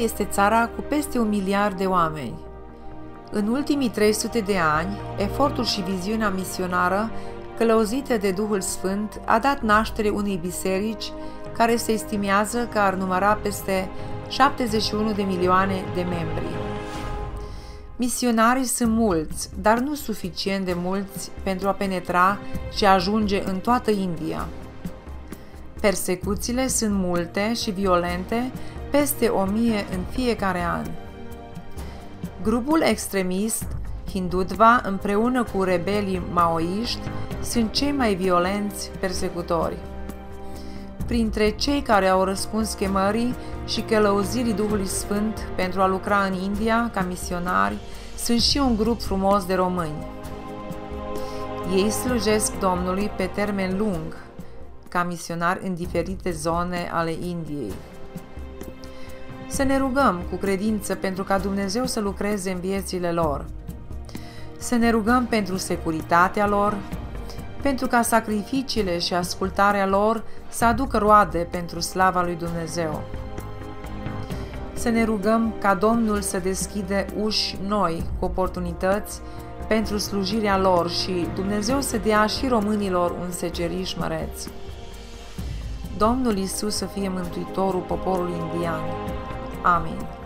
este țara cu peste 1 miliard de oameni. În ultimii 300 de ani, efortul și viziunea misionară călăuzită de Duhul Sfânt a dat naștere unei biserici care se estimează că ar număra peste 71 de milioane de membri. Misionarii sunt mulți, dar nu suficient de mulți pentru a penetra și a ajunge în toată India. Persecuțiile sunt multe și violente, peste 1000 în fiecare an. Grupul extremist Hindutva, împreună cu rebelii maoiști, sunt cei mai violenți persecutori. Printre cei care au răspuns chemării și călăuzirii Duhului Sfânt pentru a lucra în India ca misionari, sunt și un grup frumos de români. Ei slujesc Domnului pe termen lung, ca misionari în diferite zone ale Indiei. Să ne rugăm cu credință pentru ca Dumnezeu să lucreze în viețile lor. Să ne rugăm pentru securitatea lor, pentru ca sacrificiile și ascultarea lor să aducă roade pentru slava lui Dumnezeu. Să ne rugăm ca Domnul să deschide uși noi cu oportunități pentru slujirea lor și Dumnezeu să dea și românilor un seceriș măreț. Domnul Iisus să fie mântuitorul poporului indian. Amin.